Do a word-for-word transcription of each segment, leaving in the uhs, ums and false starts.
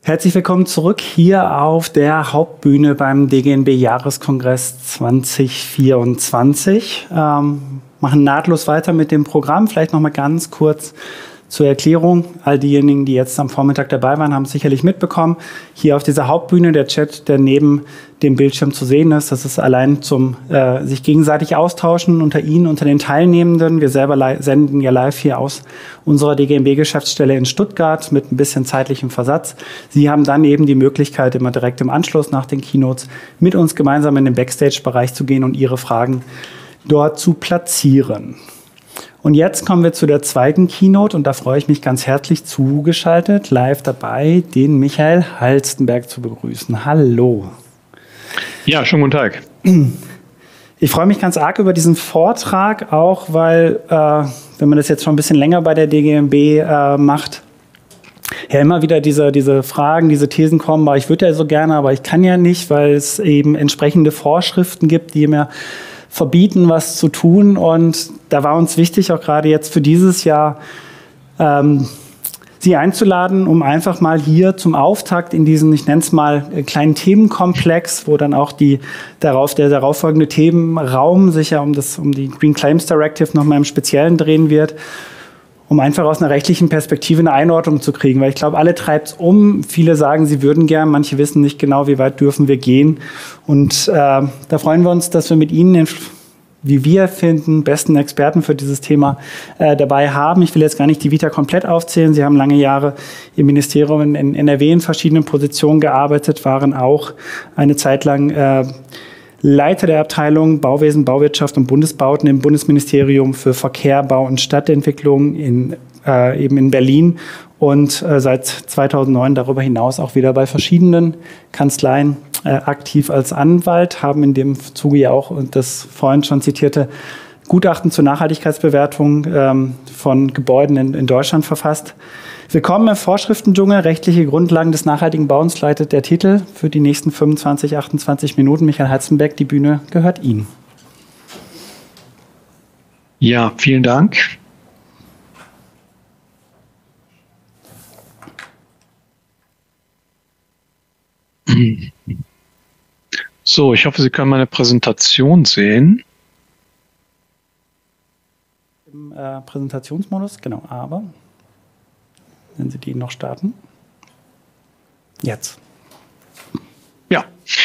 Herzlich willkommen zurück hier auf der Hauptbühne beim D G N B-Jahreskongress zwanzig vierundzwanzig. Ähm, machen nahtlos weiter mit dem Programm. Vielleicht noch mal ganz kurz zur Erklärung. All diejenigen, die jetzt am Vormittag dabei waren, haben es sicherlich mitbekommen. Hier auf dieser Hauptbühne, der Chat, der neben dem Bildschirm zu sehen ist, das ist allein zum äh, sich gegenseitig austauschen unter Ihnen, unter den Teilnehmenden. Wir selber senden ja live hier aus unserer D G N B-Geschäftsstelle in Stuttgart mit ein bisschen zeitlichem Versatz. Sie haben dann eben die Möglichkeit, immer direkt im Anschluss nach den Keynotes mit uns gemeinsam in den Backstage-Bereich zu gehen und Ihre Fragen dort zu platzieren. Und jetzt kommen wir zu der zweiten Keynote und da freue ich mich ganz herzlich zugeschaltet, live dabei, den Michael Halstenberg zu begrüßen. Hallo. Ja, schönen guten Tag. Ich freue mich ganz arg über diesen Vortrag, auch weil, äh, wenn man das jetzt schon ein bisschen länger bei der D G N B äh, macht, ja immer wieder diese, diese Fragen, diese Thesen kommen, aber ich würde ja so gerne, aber ich kann ja nicht, weil es eben entsprechende Vorschriften gibt, die mir verbieten, was zu tun. Und da war uns wichtig, auch gerade jetzt für dieses Jahr, ähm, Sie einzuladen, um einfach mal hier zum Auftakt in diesen, ich nenne es mal, kleinen Themenkomplex, wo dann auch die darauf, der darauffolgende Themenraum sich ja um, das, um die Green Claims Directive nochmal im Speziellen drehen wird, um einfach aus einer rechtlichen Perspektive eine Einordnung zu kriegen. Weil ich glaube, alle treibt es um. Viele sagen, sie würden gern, manche wissen nicht genau, wie weit dürfen wir gehen. Und äh, da freuen wir uns, dass wir mit Ihnen, den, wie wir finden, besten Experten für dieses Thema äh, dabei haben. Ich will jetzt gar nicht die Vita komplett aufzählen. Sie haben lange Jahre im Ministerium in, in N R W in verschiedenen Positionen gearbeitet, waren auch eine Zeit lang äh, Leiter der Abteilung Bauwesen, Bauwirtschaft und Bundesbauten im Bundesministerium für Verkehr, Bau und Stadtentwicklung in, äh, eben in Berlin und äh, seit zweitausendneun darüber hinaus auch wieder bei verschiedenen Kanzleien äh, aktiv als Anwalt, haben in dem Zuge ja auch und das vorhin schon zitierte Gutachten zur Nachhaltigkeitsbewertung ähm, von Gebäuden in, in Deutschland verfasst. Willkommen im Vorschriftendschungel, rechtliche Grundlagen des nachhaltigen Bauens leitet der Titel für die nächsten fünfundzwanzig, achtundzwanzig Minuten. Michael Halstenberg, die Bühne gehört Ihnen. Ja, vielen Dank. So, ich hoffe, Sie können meine Präsentation sehen. Im äh, Präsentationsmodus, genau, aber wenn Sie die noch starten. Jetzt. Ja.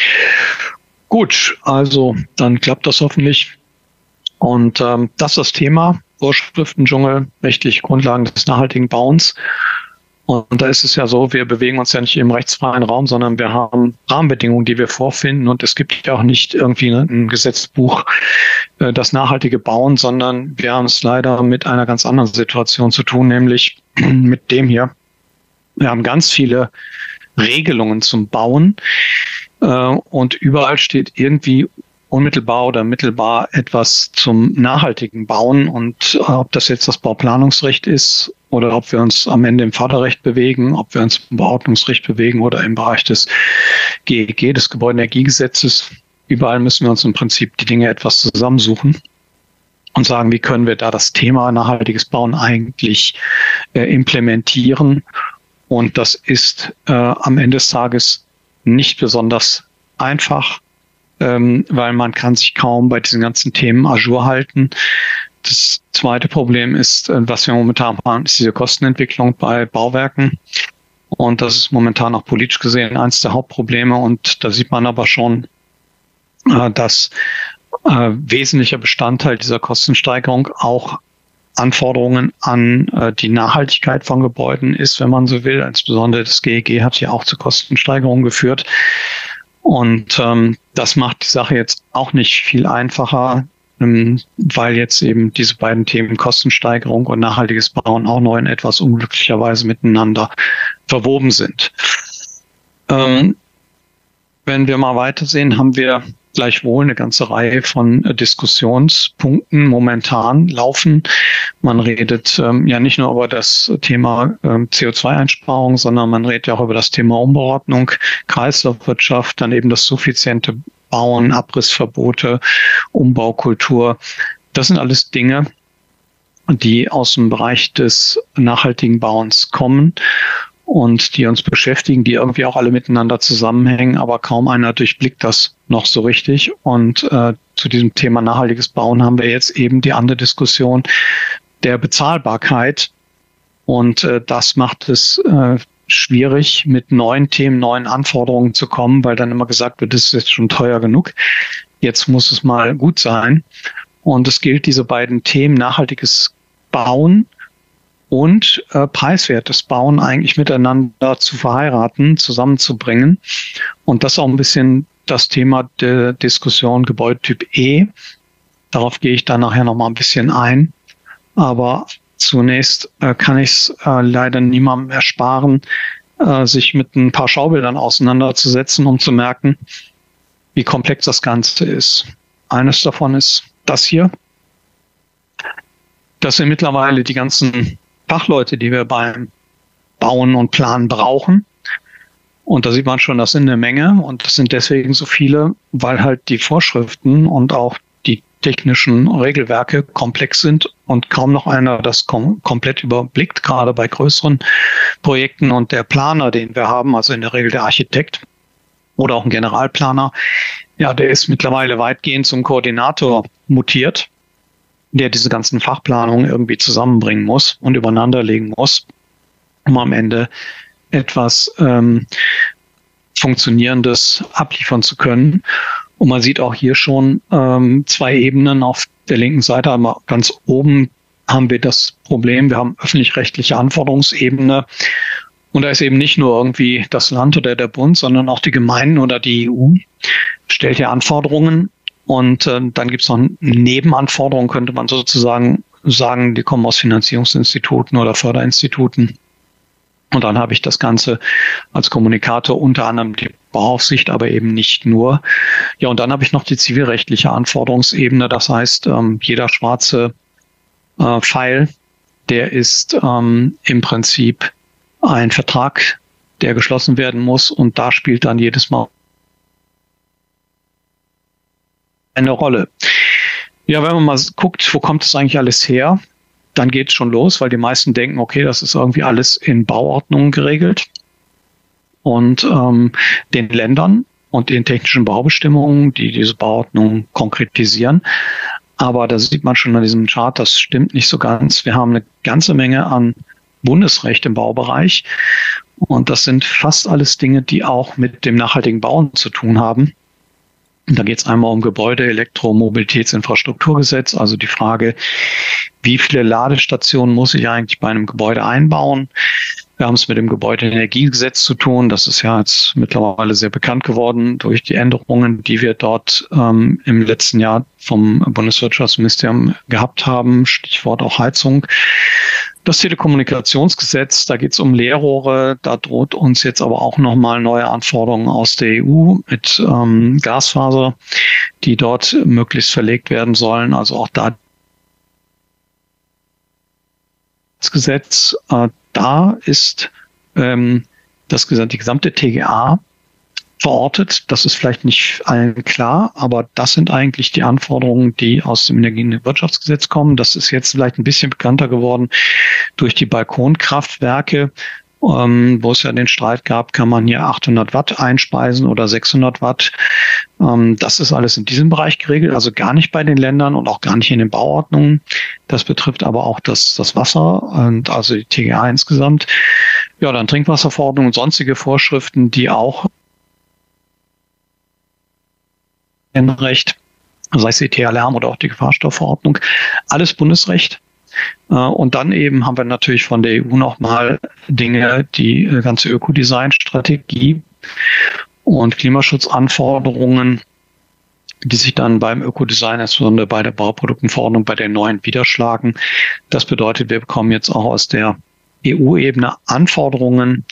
Gut, also dann klappt das hoffentlich. Und ähm, das ist das Thema Vorschriftendschungel, rechtliche Grundlagen des nachhaltigen Bauens. Und da ist es ja so, wir bewegen uns ja nicht im rechtsfreien Raum, sondern wir haben Rahmenbedingungen, die wir vorfinden. Und es gibt ja auch nicht irgendwie ein Gesetzbuch, äh, das nachhaltige Bauen, sondern wir haben es leider mit einer ganz anderen Situation zu tun, nämlich mit dem hier. Wir haben ganz viele Regelungen zum Bauen äh, und überall steht irgendwie unmittelbar oder mittelbar etwas zum nachhaltigen Bauen. Und äh, ob das jetzt das Bauplanungsrecht ist oder ob wir uns am Ende im Förderrecht bewegen, ob wir uns im Beordnungsrecht bewegen oder im Bereich des G E G, des Gebäudeenergiegesetzes, überall müssen wir uns im Prinzip die Dinge etwas zusammensuchen und sagen, wie können wir da das Thema nachhaltiges Bauen eigentlich äh, implementieren. Und das ist äh, am Ende des Tages nicht besonders einfach, ähm, weil man kann sich kaum bei diesen ganzen Themen à jour halten. Das zweite Problem ist, äh, was wir momentan haben, ist diese Kostenentwicklung bei Bauwerken. Und das ist momentan auch politisch gesehen eines der Hauptprobleme. Und da sieht man aber schon, äh, dass äh, wesentlicher Bestandteil dieser Kostensteigerung auch Anforderungen an äh, die Nachhaltigkeit von Gebäuden ist, wenn man so will. Insbesondere das G E G hat ja auch zu Kostensteigerungen geführt. Und ähm, das macht die Sache jetzt auch nicht viel einfacher, ähm, weil jetzt eben diese beiden Themen Kostensteigerung und nachhaltiges Bauen auch noch in etwas unglücklicherweise miteinander verwoben sind. Ähm, wenn wir mal weitersehen, haben wir gleichwohl eine ganze Reihe von äh, Diskussionspunkten momentan laufen. Man redet ähm, ja nicht nur über das Thema ähm, C O zwei Einsparung, sondern man redet ja auch über das Thema Umordnung, Kreislaufwirtschaft, dann eben das suffiziente Bauen, Abrissverbote, Umbaukultur. Das sind alles Dinge, die aus dem Bereich des nachhaltigen Bauens kommen und die uns beschäftigen, die irgendwie auch alle miteinander zusammenhängen, aber kaum einer durchblickt das noch so richtig. Und äh, zu diesem Thema nachhaltiges Bauen haben wir jetzt eben die andere Diskussion der Bezahlbarkeit. Und äh, das macht es äh, schwierig, mit neuen Themen, neuen Anforderungen zu kommen, weil dann immer gesagt wird, das ist jetzt schon teuer genug. Jetzt muss es mal gut sein. Und es gilt, diese beiden Themen, nachhaltiges Bauen und äh, preiswertes Bauen, eigentlich miteinander zu verheiraten, zusammenzubringen. Und das ist auch ein bisschen das Thema der Diskussion Gebäudetyp E. Darauf gehe ich dann nachher noch mal ein bisschen ein. Aber zunächst äh, kann ich es äh, leider niemandem ersparen, äh, sich mit ein paar Schaubildern auseinanderzusetzen, um zu merken, wie komplex das Ganze ist. Eines davon ist das hier. Das sind mittlerweile die ganzen Fachleute, die wir beim Bauen und Planen brauchen. Und da sieht man schon, das sind eine Menge. Und das sind deswegen so viele, weil halt die Vorschriften und auch die technischen Regelwerke komplex sind und kaum noch einer das kom- komplett überblickt, gerade bei größeren Projekten. Und der Planer, den wir haben, also in der Regel der Architekt oder auch ein Generalplaner, ja, der ist mittlerweile weitgehend zum Koordinator mutiert, der diese ganzen Fachplanungen irgendwie zusammenbringen muss und übereinander legen muss, um am Ende etwas ähm, Funktionierendes abliefern zu können. Und man sieht auch hier schon ähm, zwei Ebenen. Auf der linken Seite, aber ganz oben haben wir das Problem, wir haben öffentlich-rechtliche Anforderungsebene. Und da ist eben nicht nur irgendwie das Land oder der Bund, sondern auch die Gemeinden oder die E U stellt ja Anforderungen. Und äh, dann gibt es noch Nebenanforderungen, könnte man sozusagen sagen, die kommen aus Finanzierungsinstituten oder Förderinstituten. Und dann habe ich das Ganze als Kommunikator unter anderem die Bauaufsicht, aber eben nicht nur. Ja, und dann habe ich noch die zivilrechtliche Anforderungsebene. Das heißt, ähm, jeder schwarze äh, Pfeil, der ist ähm, im Prinzip ein Vertrag, der geschlossen werden muss. Und da spielt dann jedes Mal eine Rolle. Ja, wenn man mal guckt, wo kommt das eigentlich alles her, dann geht es schon los, weil die meisten denken, okay, das ist irgendwie alles in Bauordnungen geregelt und ähm, den Ländern und den technischen Baubestimmungen, die diese Bauordnungen konkretisieren. Aber da sieht man schon an diesem Chart, das stimmt nicht so ganz. Wir haben eine ganze Menge an Bundesrecht im Baubereich und das sind fast alles Dinge, die auch mit dem nachhaltigen Bauen zu tun haben. Da geht es einmal um Gebäude-, Elektro-, Mobilitätsinfrastrukturgesetz, also die Frage, wie viele Ladestationen muss ich eigentlich bei einem Gebäude einbauen? Wir haben es mit dem Gebäudeenergiegesetz zu tun. Das ist ja jetzt mittlerweile sehr bekannt geworden durch die Änderungen, die wir dort ähm, im letzten Jahr vom Bundeswirtschaftsministerium gehabt haben. Stichwort auch Heizung. Das Telekommunikationsgesetz, da geht es um Leerrohre, da droht uns jetzt aber auch nochmal neue Anforderungen aus der E U mit ähm, Glasfaser, die dort möglichst verlegt werden sollen. Also auch da das Gesetz, äh, da ist ähm, das, die gesamte T G A verortet. Das ist vielleicht nicht allen klar, aber das sind eigentlich die Anforderungen, die aus dem Energie- und Wirtschaftsgesetz kommen. Das ist jetzt vielleicht ein bisschen bekannter geworden durch die Balkonkraftwerke, ähm, wo es ja den Streit gab, kann man hier achthundert Watt einspeisen oder sechshundert Watt. Ähm, das ist alles in diesem Bereich geregelt, also gar nicht bei den Ländern und auch gar nicht in den Bauordnungen. Das betrifft aber auch das, das Wasser und also die T G A insgesamt. Ja, dann Trinkwasserverordnung und sonstige Vorschriften, die auch Recht, sei es E T-Alarm oder auch die Gefahrstoffverordnung, alles Bundesrecht. Und dann eben haben wir natürlich von der E U nochmal Dinge, die ganze Ökodesign-Strategie und Klimaschutzanforderungen, die sich dann beim Ökodesign, insbesondere bei der Bauproduktenverordnung, bei den neuen niederschlagen. Das bedeutet, wir bekommen jetzt auch aus der E U-Ebene Anforderungen,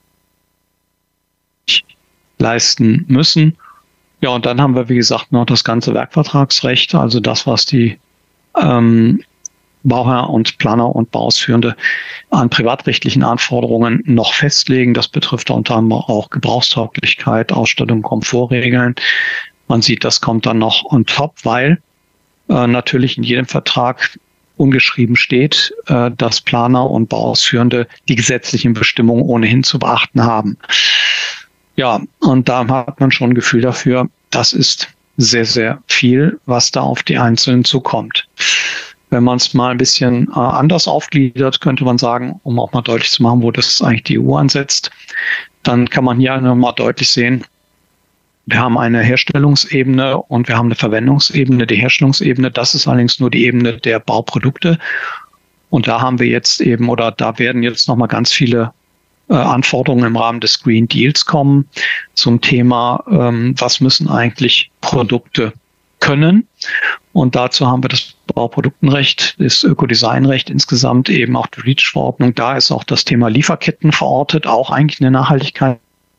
die wir leisten müssen. Ja, und dann haben wir, wie gesagt, noch das ganze Werkvertragsrecht, also das, was die ähm, Bauherr und Planer und Bauausführende an privatrechtlichen Anforderungen noch festlegen. Das betrifft unter anderem auch Gebrauchstauglichkeit, Ausstattung, Komfortregeln. Man sieht, das kommt dann noch on top, weil äh, natürlich in jedem Vertrag ungeschrieben steht, äh, dass Planer und Bauausführende die gesetzlichen Bestimmungen ohnehin zu beachten haben. Ja, und da hat man schon ein Gefühl dafür, das ist sehr, sehr viel, was da auf die Einzelnen zukommt. Wenn man es mal ein bisschen äh, anders aufgliedert, könnte man sagen, um auch mal deutlich zu machen, wo das eigentlich die E U ansetzt, dann kann man hier nochmal deutlich sehen, wir haben eine Herstellungsebene und wir haben eine Verwendungsebene. Die Herstellungsebene, das ist allerdings nur die Ebene der Bauprodukte. Und da haben wir jetzt eben, oder da werden jetzt nochmal ganz viele äh, Anforderungen im Rahmen des Green Deals kommen zum Thema, ähm, was müssen eigentlich Produkte können. Und dazu haben wir das Bauproduktenrecht, das Ökodesignrecht insgesamt, eben auch die REACH-Verordnung. Da ist auch das Thema Lieferketten verortet, auch eigentlich eine Nachhaltigkeit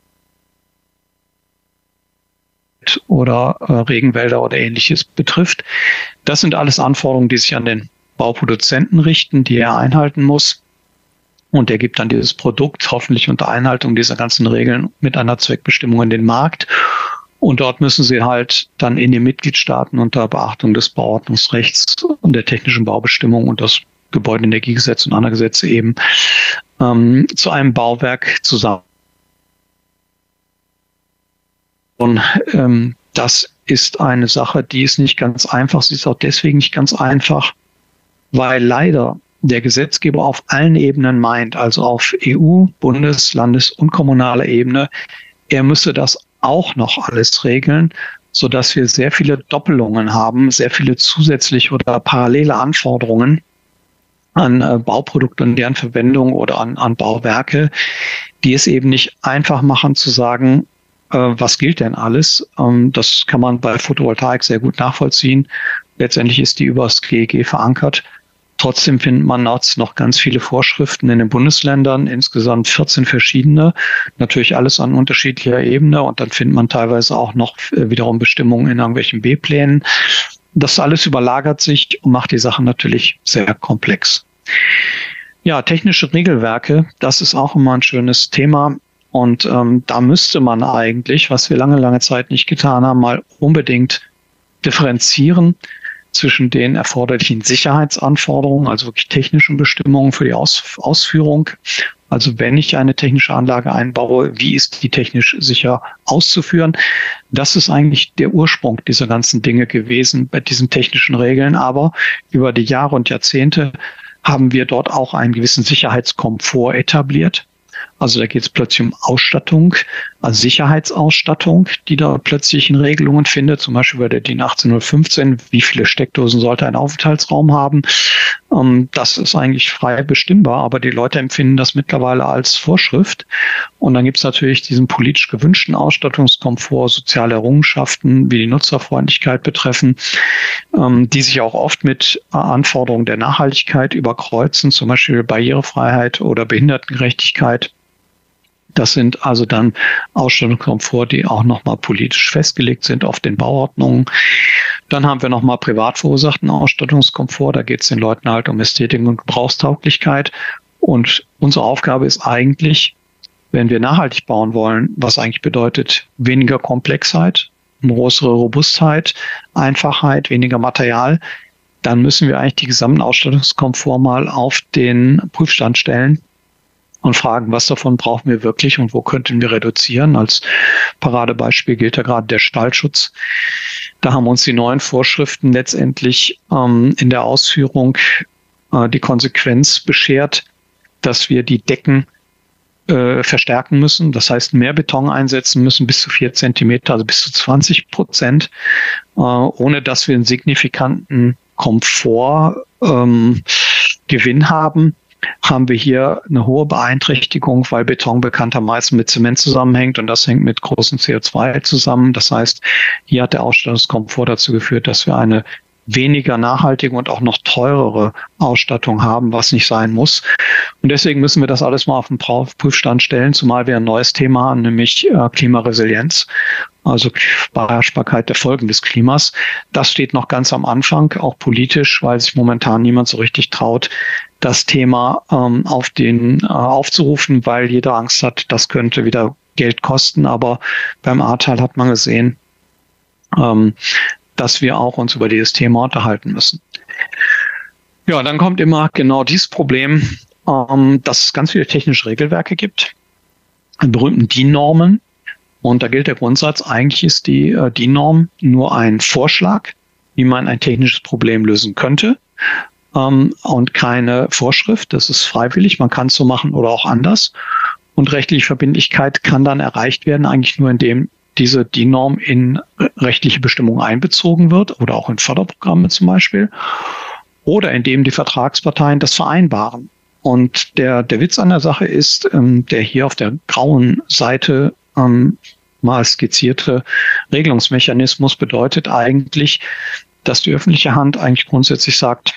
oder äh, Regenwälder oder ähnliches betrifft. Das sind alles Anforderungen, die sich an den Bauproduzenten richten, die er einhalten muss. Und der gibt dann dieses Produkt hoffentlich unter Einhaltung dieser ganzen Regeln mit einer Zweckbestimmung in den Markt. Und dort müssen sie halt dann in den Mitgliedstaaten unter Beachtung des Bauordnungsrechts und der technischen Baubestimmung und das Gebäudeenergiegesetz und andere Gesetze eben ähm, zu einem Bauwerk zusammen. Und ähm, das ist eine Sache, die ist nicht ganz einfach. Sie ist auch deswegen nicht ganz einfach, weil leider der Gesetzgeber auf allen Ebenen meint, also auf E U, Bundes-, Landes- und kommunaler Ebene, er müsse das auch noch alles regeln, sodass wir sehr viele Doppelungen haben, sehr viele zusätzliche oder parallele Anforderungen an äh, Bauprodukte und deren Verwendung oder an, an Bauwerke, die es eben nicht einfach machen zu sagen, was gilt denn alles? Das kann man bei Photovoltaik sehr gut nachvollziehen. Letztendlich ist die über das G E G verankert. Trotzdem findet man noch ganz viele Vorschriften in den Bundesländern, insgesamt vierzehn verschiedene, natürlich alles an unterschiedlicher Ebene. Und dann findet man teilweise auch noch wiederum Bestimmungen in irgendwelchen B-Plänen. Das alles überlagert sich und macht die Sache natürlich sehr komplex. Ja, technische Regelwerke, das ist auch immer ein schönes Thema. Und ähm, da müsste man eigentlich, was wir lange, lange Zeit nicht getan haben, mal unbedingt differenzieren zwischen den erforderlichen Sicherheitsanforderungen, also wirklich technischen Bestimmungen für die Aus- Ausführung. Also wenn ich eine technische Anlage einbaue, wie ist die technisch sicher auszuführen? Das ist eigentlich der Ursprung dieser ganzen Dinge gewesen bei diesen technischen Regeln. Aber über die Jahre und Jahrzehnte haben wir dort auch einen gewissen Sicherheitskomfort etabliert. Also da geht es plötzlich um Ausstattung, also Sicherheitsausstattung, die da plötzlich in Regelungen findet, zum Beispiel bei der DIN achtzehn null fünfzehn, wie viele Steckdosen sollte ein Aufenthaltsraum haben. Das ist eigentlich frei bestimmbar, aber die Leute empfinden das mittlerweile als Vorschrift. Und dann gibt es natürlich diesen politisch gewünschten Ausstattungskomfort, soziale Errungenschaften, wie die Nutzerfreundlichkeit betreffen, die sich auch oft mit Anforderungen der Nachhaltigkeit überkreuzen, zum Beispiel Barrierefreiheit oder Behindertengerechtigkeit. Das sind also dann Ausstattungskomfort, die auch nochmal politisch festgelegt sind auf den Bauordnungen. Dann haben wir nochmal privat verursachten Ausstattungskomfort. Da geht es den Leuten halt um Ästhetik und Gebrauchstauglichkeit. Und unsere Aufgabe ist eigentlich, wenn wir nachhaltig bauen wollen, was eigentlich bedeutet weniger Komplexheit, größere Robustheit, Einfachheit, weniger Material, dann müssen wir eigentlich die gesamten Ausstattungskomfort mal auf den Prüfstand stellen und fragen, was davon brauchen wir wirklich und wo könnten wir reduzieren. Als Paradebeispiel gilt ja gerade der Stahlschutz. Da haben uns die neuen Vorschriften letztendlich ähm, in der Ausführung äh, die Konsequenz beschert, dass wir die Decken äh, verstärken müssen. Das heißt, mehr Beton einsetzen müssen, bis zu vier Zentimeter, also bis zu zwanzig Prozent, äh, ohne dass wir einen signifikanten Komfortgewinn ähm, haben. Haben wir hier eine hohe Beeinträchtigung, weil Beton bekanntermaßen mit Zement zusammenhängt und das hängt mit großem C O zwei zusammen. Das heißt, hier hat der Ausstattungskomfort dazu geführt, dass wir eine weniger nachhaltige und auch noch teurere Ausstattung haben, was nicht sein muss. Und deswegen müssen wir das alles mal auf den Prüfstand stellen, zumal wir ein neues Thema haben, nämlich äh, Klimaresilienz, also Beherrschbarkeit der Folgen des Klimas. Das steht noch ganz am Anfang, auch politisch, weil sich momentan niemand so richtig traut, das Thema ähm, auf den äh, aufzurufen, weil jeder Angst hat, das könnte wieder Geld kosten. Aber beim Ahrtal hat man gesehen, ähm, dass wir auch uns über dieses Thema unterhalten müssen. Ja, dann kommt immer genau dieses Problem, ähm, dass es ganz viele technische Regelwerke gibt, die berühmten D I N-Normen. Und da gilt der Grundsatz, eigentlich ist die äh, D I N-Norm nur ein Vorschlag, wie man ein technisches Problem lösen könnte, ähm, und keine Vorschrift. Das ist freiwillig, man kann es so machen oder auch anders. Und rechtliche Verbindlichkeit kann dann erreicht werden, eigentlich nur indem diese D I N-Norm in rechtliche Bestimmungen einbezogen wird oder auch in Förderprogramme zum Beispiel oder indem die Vertragsparteien das vereinbaren. Und der, der Witz an der Sache ist, ähm, der hier auf der grauen Seite ähm, mal skizzierte Regelungsmechanismus bedeutet eigentlich, dass die öffentliche Hand eigentlich grundsätzlich sagt,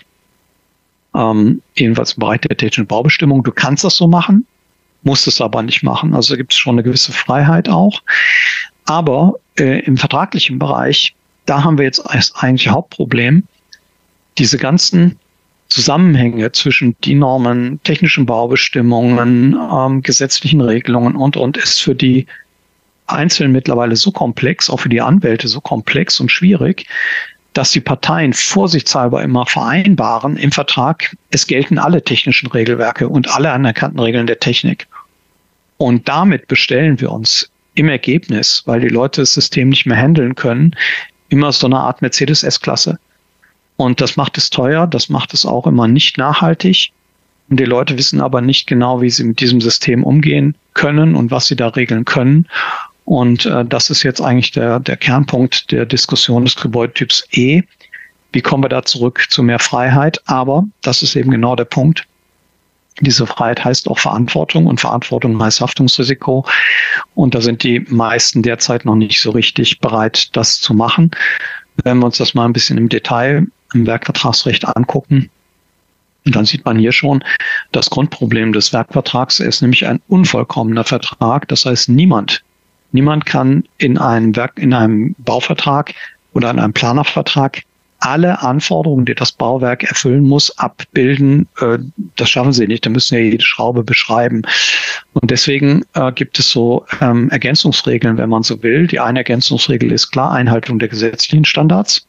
ähm, jedenfalls im Bereich der technischen Baubestimmung, du kannst das so machen, musst es aber nicht machen. Also da gibt es schon eine gewisse Freiheit auch. Aber äh, im vertraglichen Bereich, da haben wir jetzt als eigentlich Hauptproblem, diese ganzen Zusammenhänge zwischen D I N-Normen, technischen Baubestimmungen, ähm, gesetzlichen Regelungen und, und ist für die Einzelnen mittlerweile so komplex, auch für die Anwälte so komplex und schwierig, dass die Parteien vorsichtshalber immer vereinbaren im Vertrag, es gelten alle technischen Regelwerke und alle anerkannten Regeln der Technik. Und damit bestellen wir uns im Ergebnis, weil die Leute das System nicht mehr handeln können, immer so eine Art Mercedes-S-Klasse. Und das macht es teuer, das macht es auch immer nicht nachhaltig. Und die Leute wissen aber nicht genau, wie sie mit diesem System umgehen können und was sie da regeln können. Und äh, das ist jetzt eigentlich der, der Kernpunkt der Diskussion des Gebäudetyps E. Wie kommen wir da zurück zu mehr Freiheit? Aber das ist eben genau der Punkt. Diese Freiheit heißt auch Verantwortung und Verantwortung heißt Haftungsrisiko. Und da sind die meisten derzeit noch nicht so richtig bereit, das zu machen. Wenn wir uns das mal ein bisschen im Detail im Werkvertragsrecht angucken, dann sieht man hier schon das Grundproblem des Werkvertrags. Er ist nämlich ein unvollkommener Vertrag. Das heißt, niemand, niemand kann in einem Werk, in einem Bauvertrag oder in einem Planervertrag alle Anforderungen, die das Bauwerk erfüllen muss, abbilden. Das schaffen sie nicht. Da müssen ja jede Schraube beschreiben. Und deswegen äh, gibt es so ähm, Ergänzungsregeln, wenn man so will. Die eine Ergänzungsregel ist klar Einhaltung der gesetzlichen Standards.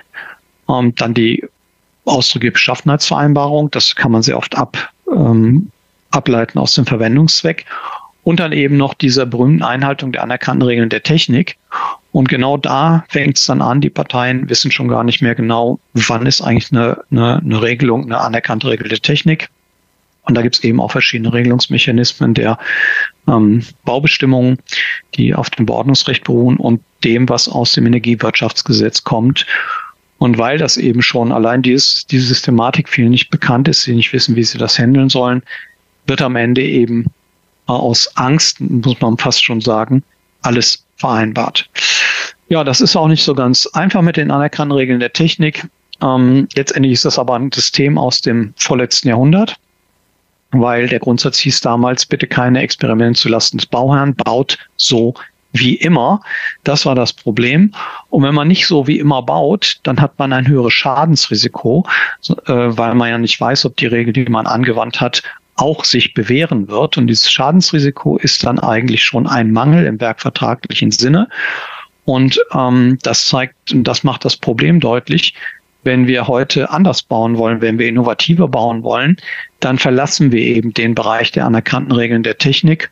Ähm, dann die ausdrückliche Beschaffenheitsvereinbarung. Das kann man sehr oft ab, ähm, ableiten aus dem Verwendungszweck. Und dann eben noch diese berühmten Einhaltung der anerkannten Regeln der Technik. Und genau da fängt es dann an, die Parteien wissen schon gar nicht mehr genau, wann ist eigentlich eine, eine, eine Regelung, eine anerkannte Regel der Technik. Und da gibt es eben auch verschiedene Regelungsmechanismen der ähm, Baubestimmungen, die auf dem Bauordnungsrecht beruhen und dem, was aus dem Energiewirtschaftsgesetz kommt. Und weil das eben schon allein dieses, diese Systematik vielen nicht bekannt ist, sie nicht wissen, wie sie das handeln sollen, wird am Ende eben äh, aus Angst, muss man fast schon sagen, alles vereinbart. Ja, das ist auch nicht so ganz einfach mit den anerkannten Regeln der Technik. Ähm, letztendlich ist das aber ein System aus dem vorletzten Jahrhundert, weil der Grundsatz hieß damals, bitte keine Experimente zulasten des Bauherrn, baut so wie immer. Das war das Problem. Und wenn man nicht so wie immer baut, dann hat man ein höheres Schadensrisiko, äh, weil man ja nicht weiß, ob die Regel, die man angewandt hat, auch sich bewähren wird. Und dieses Schadensrisiko ist dann eigentlich schon ein Mangel im werkvertraglichen Sinne. Und ähm, das zeigt, und das macht das Problem deutlich, wenn wir heute anders bauen wollen, wenn wir innovativer bauen wollen, dann verlassen wir eben den Bereich der anerkannten Regeln der Technik.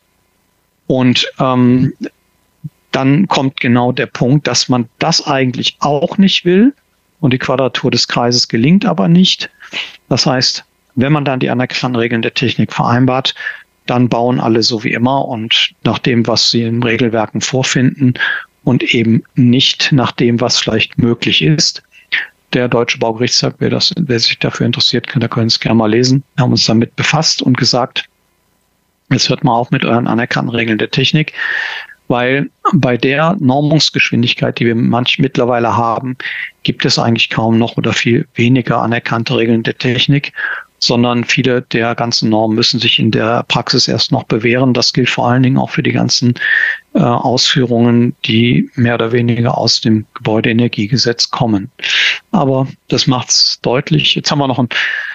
Und ähm, dann kommt genau der Punkt, dass man das eigentlich auch nicht will. Und die Quadratur des Kreises gelingt aber nicht. Das heißt, wenn man dann die anerkannten Regeln der Technik vereinbart, dann bauen alle so wie immer und nach dem, was sie in Regelwerken vorfinden und eben nicht nach dem, was vielleicht möglich ist. Der Deutsche Baugerichtshof, wer, das, wer sich dafür interessiert, kann, da können Sie es gerne mal lesen. Wir haben uns damit befasst und gesagt, jetzt hört mal auf mit euren anerkannten Regeln der Technik, weil bei der Normungsgeschwindigkeit, die wir manch mittlerweile haben, gibt es eigentlich kaum noch oder viel weniger anerkannte Regeln der Technik, sondern viele der ganzen Normen müssen sich in der Praxis erst noch bewähren. Das gilt vor allen Dingen auch für die ganzen äh, Ausführungen, die mehr oder weniger aus dem Gebäudeenergiegesetz kommen. Aber das macht es deutlich. Jetzt haben wir noch ein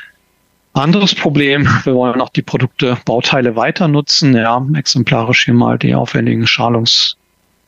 anderes Problem. Wir wollen auch die Produkte, Bauteile weiter nutzen. Ja, exemplarisch hier mal die aufwendigen Schalungsteile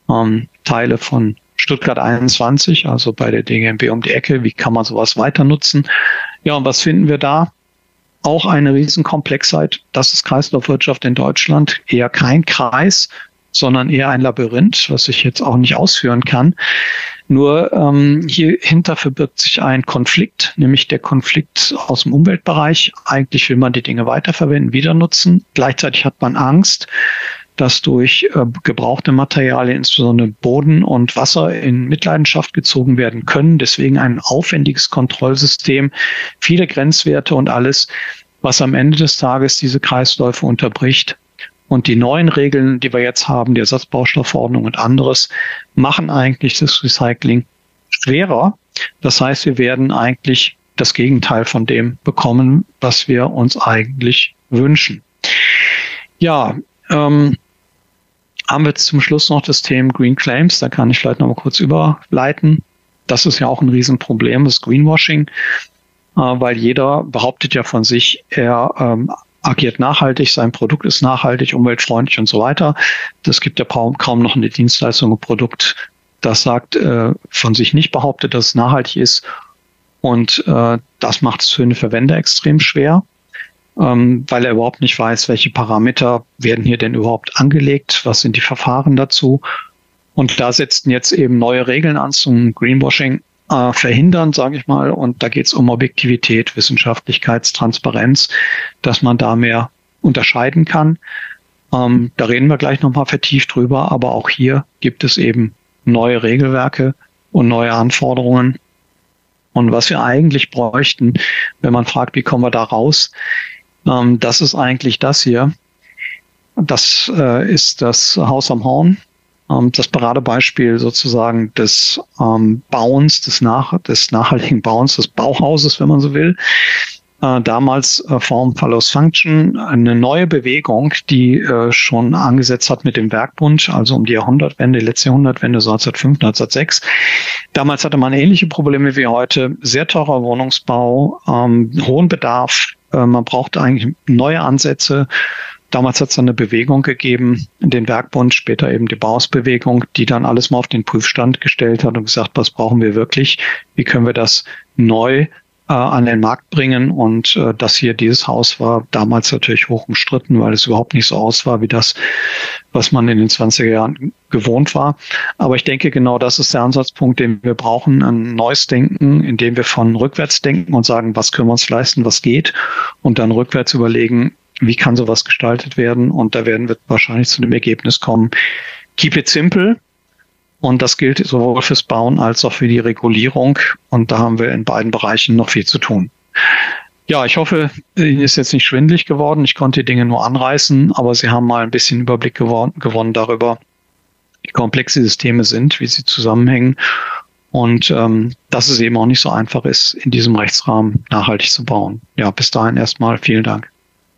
ähm, von Stuttgart einundzwanzig, also bei der D G M B um die Ecke. Wie kann man sowas weiter nutzen? Ja, und was finden wir da? Auch eine Riesenkomplexheit. Das ist Kreislaufwirtschaft in Deutschland. Eher kein Kreis, sondern eher ein Labyrinth, was ich jetzt auch nicht ausführen kann. Nur ähm, hier hinter verbirgt sich ein Konflikt, nämlich der Konflikt aus dem Umweltbereich. Eigentlich will man die Dinge weiterverwenden, wieder nutzen. Gleichzeitig hat man Angst, dass durch äh, gebrauchte Materialien, insbesondere Boden und Wasser, in Mitleidenschaft gezogen werden können. Deswegen ein aufwendiges Kontrollsystem, viele Grenzwerte und alles, was am Ende des Tages diese Kreisläufe unterbricht. Und die neuen Regeln, die wir jetzt haben, die Ersatzbaustoffverordnung und anderes, machen eigentlich das Recycling schwerer. Das heißt, wir werden eigentlich das Gegenteil von dem bekommen, was wir uns eigentlich wünschen. Ja, ähm, haben wir jetzt zum Schluss noch das Thema Green Claims. Da kann ich vielleicht noch mal kurz überleiten. Das ist ja auch ein Riesenproblem, das Greenwashing, äh, weil jeder behauptet ja von sich, er ähm, agiert nachhaltig, sein Produkt ist nachhaltig, umweltfreundlich und so weiter. Das gibt ja kaum, kaum noch eine Dienstleistung, ein Produkt, das sagt, äh, von sich nicht behauptet, dass es nachhaltig ist. Und äh, das macht es für eine Verwender extrem schwer, ähm, weil er überhaupt nicht weiß, welche Parameter werden hier denn überhaupt angelegt, was sind die Verfahren dazu. Und da setzten jetzt eben neue Regeln an zum Greenwashing äh, verhindern, sage ich mal. Und da geht es um Objektivität, Wissenschaftlichkeit, Transparenz, dass man da mehr unterscheiden kann. Ähm, da reden wir gleich nochmal vertieft drüber, aber auch hier gibt es eben neue Regelwerke und neue Anforderungen. Und was wir eigentlich bräuchten, wenn man fragt, wie kommen wir da raus, ähm, das ist eigentlich das hier. Das äh, ist das Haus am Horn, ähm, das Paradebeispiel sozusagen des ähm, Bauens, des, nach, des nachhaltigen Bauens, des Bauhauses, wenn man so will. Äh, damals äh, Form Follows Function, eine neue Bewegung, die äh, schon angesetzt hat mit dem Werkbund, also um die Jahrhundertwende, die letzte Jahrhundertwende, so neunzehnhundertfünf, neunzehnhundertsechs. Damals hatte man ähnliche Probleme wie heute, sehr teurer Wohnungsbau, ähm, hohen Bedarf, äh, man brauchte eigentlich neue Ansätze. Damals hat es eine Bewegung gegeben, den Werkbund, später eben die Bauhausbewegung, die dann alles mal auf den Prüfstand gestellt hat und gesagt, was brauchen wir wirklich, wie können wir das neu an den Markt bringen. Und äh, das hier, dieses Haus war damals natürlich hoch umstritten, weil es überhaupt nicht so aus war wie das, was man in den zwanziger Jahren gewohnt war. Aber ich denke, genau das ist der Ansatzpunkt, den wir brauchen, ein neues Denken, indem wir von rückwärts denken und sagen, was können wir uns leisten, was geht, und dann rückwärts überlegen, wie kann sowas gestaltet werden. Und da werden wir wahrscheinlich zu dem Ergebnis kommen, keep it simple. Und das gilt sowohl fürs Bauen als auch für die Regulierung. Und da haben wir in beiden Bereichen noch viel zu tun. Ja, ich hoffe, Ihnen ist jetzt nicht schwindelig geworden. Ich konnte die Dinge nur anreißen, aber Sie haben mal ein bisschen Überblick gewon- gewonnen darüber, wie komplex die Systeme sind, wie sie zusammenhängen. Und ähm, dass es eben auch nicht so einfach ist, in diesem Rechtsrahmen nachhaltig zu bauen. Ja, bis dahin erstmal vielen Dank.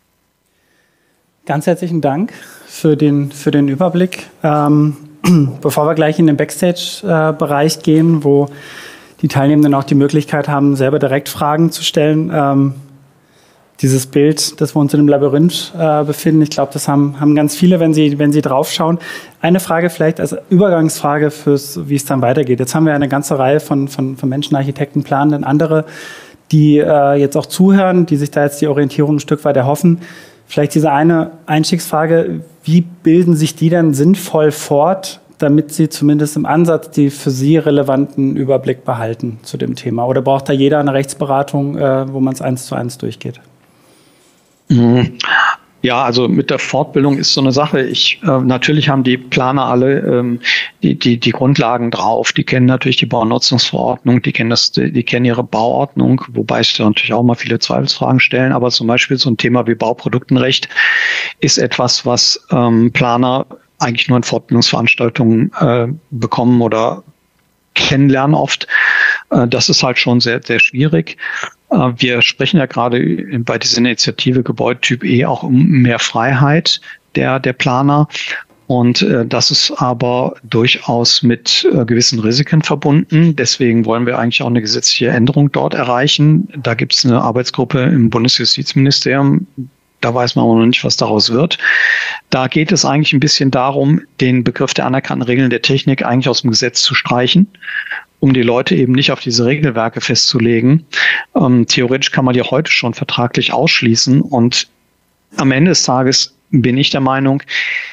Ganz herzlichen Dank für den, für den Überblick. Ähm Bevor wir gleich in den Backstage-Bereich gehen, wo die Teilnehmenden auch die Möglichkeit haben, selber direkt Fragen zu stellen, ähm, dieses Bild, dass wir uns in einem Labyrinth äh, befinden, ich glaube, das haben, haben ganz viele, wenn sie, wenn sie draufschauen. Eine Frage vielleicht als Übergangsfrage, fürs, wie es dann weitergeht. Jetzt haben wir eine ganze Reihe von, von, von Menschen, Architekten, Planenden, andere, die äh, jetzt auch zuhören, die sich da jetzt die Orientierung ein Stück weit erhoffen. Vielleicht diese eine Einstiegsfrage, wie bilden sich die denn sinnvoll fort, damit sie zumindest im Ansatz die für sie relevanten Überblick behalten zu dem Thema? Oder braucht da jeder eine Rechtsberatung, äh, wo man es eins zu eins durchgeht? Mhm. Ja, also mit der Fortbildung ist so eine Sache. Ich äh, natürlich haben die Planer alle ähm, die die die Grundlagen drauf. Die kennen natürlich die Baunutzungsverordnung, die kennen das, die kennen ihre Bauordnung, wobei ich da natürlich auch mal viele Zweifelsfragen stellen. Aber zum Beispiel so ein Thema wie Bauproduktenrecht ist etwas, was ähm, Planer eigentlich nur in Fortbildungsveranstaltungen äh, bekommen oder kennenlernen oft. Äh, das ist halt schon sehr sehr schwierig. Wir sprechen ja gerade bei dieser Initiative Gebäudetyp E auch um mehr Freiheit der, der Planer. Und äh, das ist aber durchaus mit äh, gewissen Risiken verbunden. Deswegen wollen wir eigentlich auch eine gesetzliche Änderung dort erreichen. Da gibt es eine Arbeitsgruppe im Bundesjustizministerium. Da weiß man auch noch nicht, was daraus wird. Da geht es eigentlich ein bisschen darum, den Begriff der anerkannten Regeln der Technik eigentlich aus dem Gesetz zu streichen um die Leute eben nicht auf diese Regelwerke festzulegen. Ähm, theoretisch kann man die heute schon vertraglich ausschließen. Und am Ende des Tages bin ich der Meinung,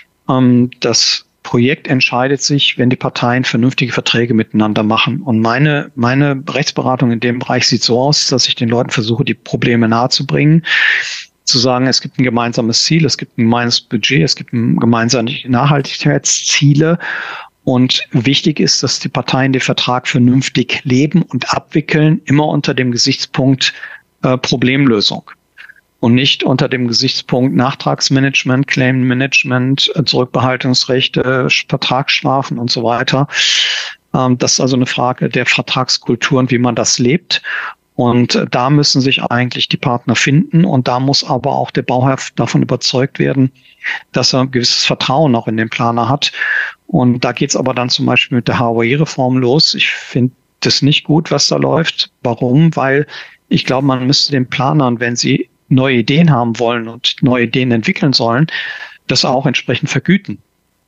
ähm, das Projekt entscheidet sich, wenn die Parteien vernünftige Verträge miteinander machen. Und meine, meine Rechtsberatung in dem Bereich sieht so aus, dass ich den Leuten versuche, die Probleme nahezubringen. Zu sagen, es gibt ein gemeinsames Ziel, es gibt ein gemeinsames Budget, es gibt ein gemeinsame Nachhaltigkeitsziele. Und wichtig ist, dass die Parteien den Vertrag vernünftig leben und abwickeln, immer unter dem Gesichtspunkt äh, Problemlösung. Und nicht unter dem Gesichtspunkt Nachtragsmanagement, Claimmanagement, Zurückbehaltungsrechte, Vertragsstrafen und so weiter. Ähm, das ist also eine Frage der Vertragskultur und wie man das lebt. Und da müssen sich eigentlich die Partner finden. Und da muss aber auch der Bauherr davon überzeugt werden, dass er ein gewisses Vertrauen auch in den Planer hat. Und da geht's aber dann zum Beispiel mit der H O I-Reform los. Ich finde das nicht gut, was da läuft. Warum? Weil ich glaube, man müsste den Planern, wenn sie neue Ideen haben wollen und neue Ideen entwickeln sollen, das auch entsprechend vergüten.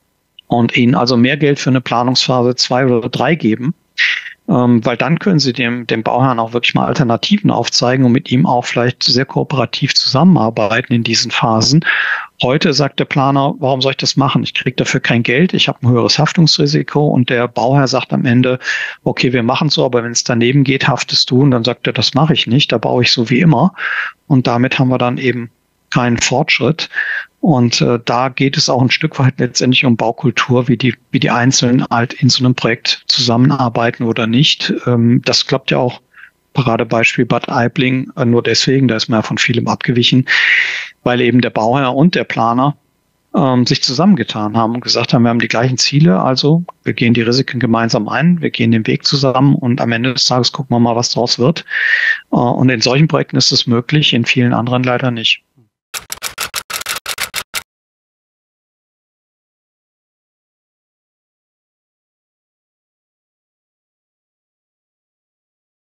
Und ihnen also mehr Geld für eine Planungsphase zwei oder drei geben. Ähm, weil dann können sie dem, dem Bauherrn auch wirklich mal Alternativen aufzeigen und mit ihm auch vielleicht sehr kooperativ zusammenarbeiten in diesen Phasen. Heute sagt der Planer, warum soll ich das machen? Ich kriege dafür kein Geld, ich habe ein höheres Haftungsrisiko, und der Bauherr sagt am Ende, okay, wir machen es so, aber wenn es daneben geht, haftest du. Und dann sagt er, das mache ich nicht, da baue ich so wie immer. Und damit haben wir dann eben keinen Fortschritt. Und äh, da geht es auch ein Stück weit letztendlich um Baukultur, wie die wie die Einzelnen halt in so einem Projekt zusammenarbeiten oder nicht. Ähm, das klappt ja auch, Paradebeispiel Bad Aibling, äh, nur deswegen, da ist man ja von vielem abgewichen, weil eben der Bauherr und der Planer ähm, sich zusammengetan haben und gesagt haben, wir haben die gleichen Ziele, also wir gehen die Risiken gemeinsam ein, wir gehen den Weg zusammen und am Ende des Tages gucken wir mal, was draus wird. Äh, und in solchen Projekten ist es möglich, in vielen anderen leider nicht.